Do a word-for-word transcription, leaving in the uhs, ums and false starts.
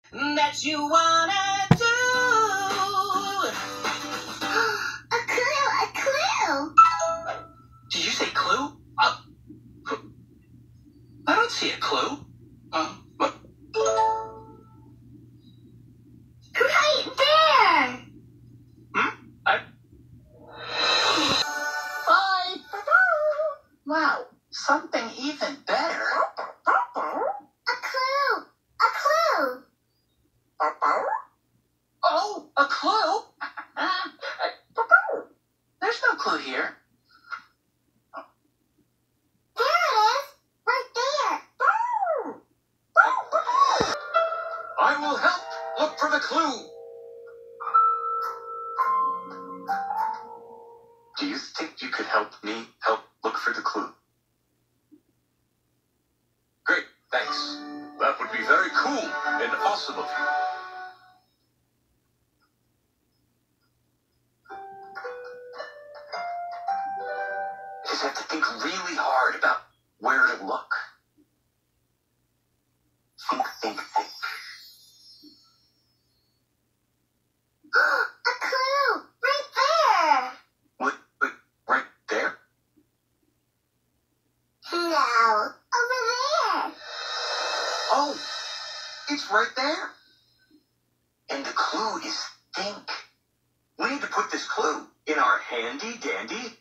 that you wanna do. A clue, a clue. Did you say clue? Uh, I don't see a clue. Uh, what? Right there. Hmm? I... Bye. Wow. Something even better. A clue, a clue. Oh, a clue? There's no clue here. There it is, right there. I will help look for the clue. Do you think you could help me help look for the clue? Great, thanks. That would be very cool and awesome of you. You just have to think really hard about where to look. Think, think, think. A clue, right there. Wait, wait, right there? No, over there. Oh, it's right there. And the clue is think. We need to put this clue in our handy dandy